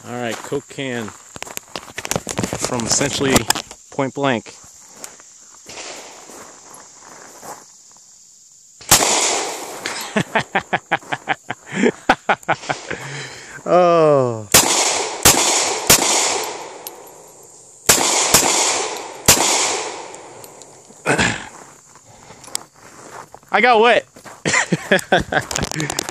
All right, Coke can from essentially point blank. Oh. I got wet.